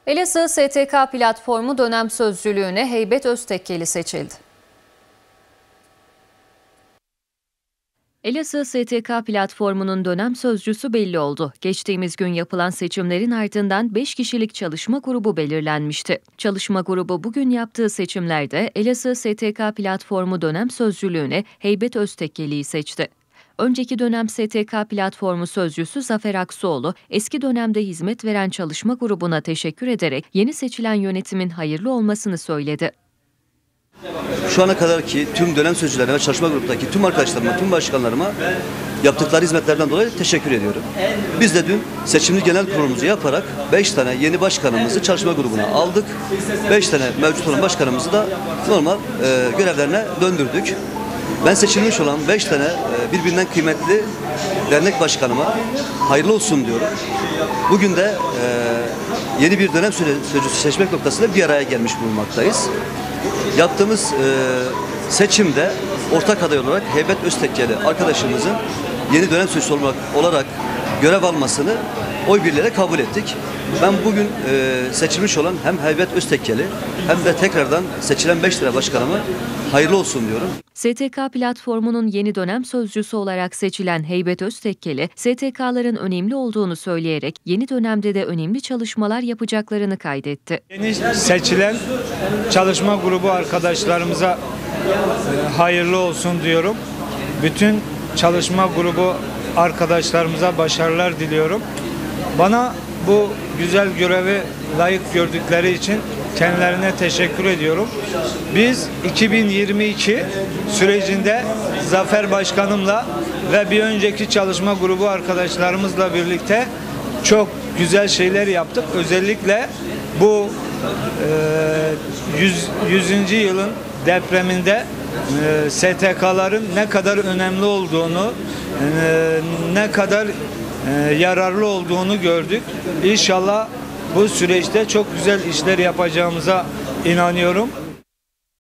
Elazığ STK platformu dönem sözcülüğüne Heybet Öztekkeli seçildi. Elazığ STK platformunun dönem sözcüsü belli oldu. Geçtiğimiz gün yapılan seçimlerin ardından 5 kişilik çalışma grubu belirlenmişti. Çalışma grubu bugün yaptığı seçimlerde Elazığ STK platformu dönem sözcülüğüne Heybet Öztekkeli'yi seçti. Önceki dönem STK platformu sözcüsü Zafer Aksuoğlu, eski dönemde hizmet veren çalışma grubuna teşekkür ederek yeni seçilen yönetimin hayırlı olmasını söyledi. Şu ana kadarki tüm dönem sözcülerine ve çalışma gruptaki tüm arkadaşlarıma, tüm başkanlarıma yaptıkları hizmetlerden dolayı teşekkür ediyorum. Biz de dün seçimli genel kurulumuzu yaparak 5 tane yeni başkanımızı çalışma grubuna aldık. 5 tane mevcut olan başkanımızı da normal görevlerine döndürdük. Ben seçilmiş olan 5 tane birbirinden kıymetli dernek başkanıma hayırlı olsun diyorum. Bugün de yeni bir dönem sözcüsü seçmek noktasında bir araya gelmiş bulunmaktayız. Yaptığımız seçimde ortak aday olarak Heybet Öztekkeli arkadaşımızın yeni dönem sözcüsü olarak görev almasını oy birliğiyle kabul ettik. Ben bugün seçilmiş olan hem Heybet Öztekkeli hem de tekrardan seçilen 5 tane başkanıma hayırlı olsun diyorum. STK platformunun yeni dönem sözcüsü olarak seçilen Heybet Öztekkeli, STK'ların önemli olduğunu söyleyerek yeni dönemde de önemli çalışmalar yapacaklarını kaydetti. Yeni seçilen çalışma grubu arkadaşlarımıza hayırlı olsun diyorum. Bütün çalışma grubu arkadaşlarımıza başarılar diliyorum. Bana bu güzel görevi layık gördükleri için kendilerine teşekkür ediyorum. Biz 2022 sürecinde Zafer Başkanımla ve bir önceki çalışma grubu arkadaşlarımızla birlikte çok güzel şeyler yaptık. Özellikle bu 100. yılın depreminde STK'ların ne kadar önemli olduğunu, ne kadar yararlı olduğunu gördük. İnşallah bu süreçte çok güzel işler yapacağımıza inanıyorum.